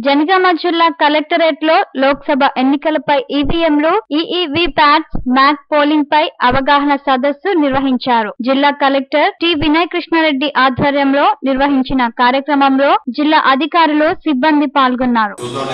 జనగామ జిల్లా కలెక్టరేట్ లో లోక్సభ ఎన్నికలపై ఈవీఎంలు, ఈఈవీ ప్యాట్స్, మ్యాక్ పోలింగ్ పై అవగాహన సదస్సు నిర్వహించారు. జిల్లా కలెక్టర్ టి. వినయ్ కృష్ణారెడ్డి ఆధ్వర్యంలో నిర్వహించిన కార్యక్రమంలో జిల్లా అధికారులు, సిబ్బంది పాల్గొన్నారు.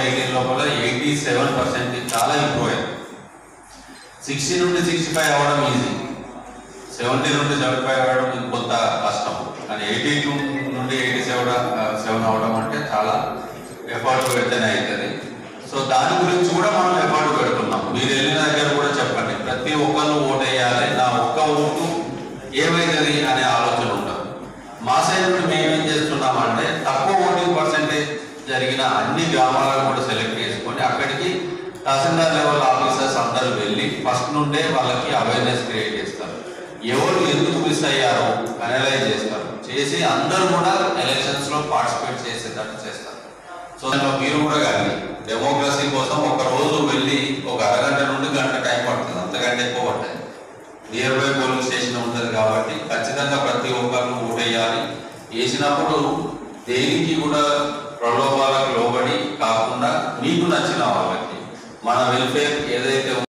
60 నుండి 65 అవడం ఈజీ, 70 నుండి 75 అవడం కొంత కష్టం, కానీ 82 నుండి 87 అవడం అంటే చాలా ఎఫర్ట్ పెడితేనే అవుతుంది. సో దాని గురించి కూడా మనం ఎఫర్ట్ పెడుతున్నాం. మీరు వెళ్ళిన దగ్గర కూడా చెప్పండి, ప్రతి ఒక్కరు ఓటు వేయాలి, నా ఒక్క ఓటు ఏమైతుంది అనే ఆలోచన ఉంటుంది. మా సైడ్ నుండి మేమేం చేస్తున్నామంటే తక్కువ ఓటింగ్ పర్సెంటేజ్ జరిగిన అన్ని గ్రామాలను కూడా సెలెక్ట్ చేసుకొని అక్కడికి తహసీల్దార్ లెవెల్ ఆఫీసర్స్ అందరూ వెళ్ళి ఫస్ట్ నుండే వాళ్ళకి అవేర్నెస్ క్రియేట్ చేస్తారు. ఎవరు ఎందుకు మిస్ అయ్యారో అనలైజ్ చేస్తారు, చేసి అందరూ కూడా ఎలక్షన్స్ లో పార్టిసిపేట్ చేసేటట్టు చేస్తారు. సో మీరు కూడా కానీ డెమోక్రసీ కోసం ఒక రోజు వెళ్ళి ఒక అరగంట నుండి గంట టైం పడుతుంది, అంతకంటే ఎక్కువ పడుతుంది. నియర్ బై పోలింగ్ స్టేషన్ ఉంటుంది కాబట్టి ఖచ్చితంగా ప్రతి ఒక్కరు ఓటేయాలి. వేసినప్పుడు దేనికి కూడా ప్రలోభాలకు లోబడి కాకుండా మీకు నచ్చిన వాళ్ళకి మన వెల్ఫేర్ ఏదైతే